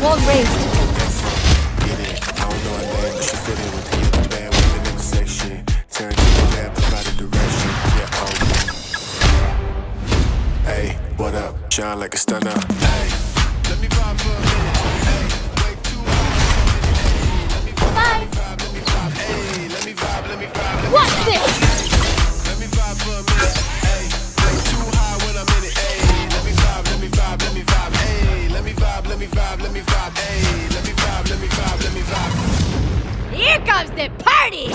Wall raised. Get it. I don't know her name, but she fit in with the bad women in the section. Turn to the lab, provide a direction. Yeah, hey, what up? Shine like a stunner. Hey, let me vibe for a minute. Hey, way too high. Let me vibe, let me vibe. Hey, let me vibe, let me vibe. Watch this. Let me vibe for a minute. Hey, way too high when I'm in it. Hey, let me vibe, let me vibe, let me vibe. Hey, let me vibe, let me vibe, let me vibe. Hey, let me vibe, let me vibe, let me vibe. Here comes the party.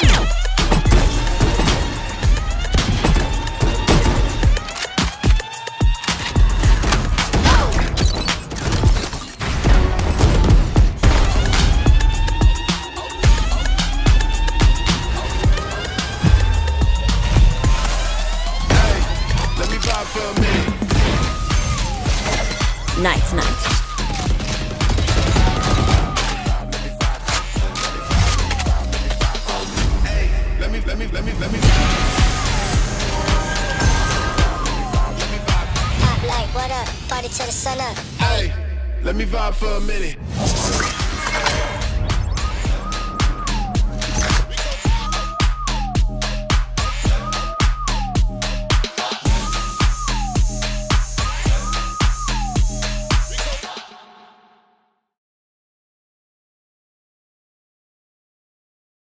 Nice, nice. Let me. Hot light, what up? Party till the sun up. Hey, let me vibe for a minute.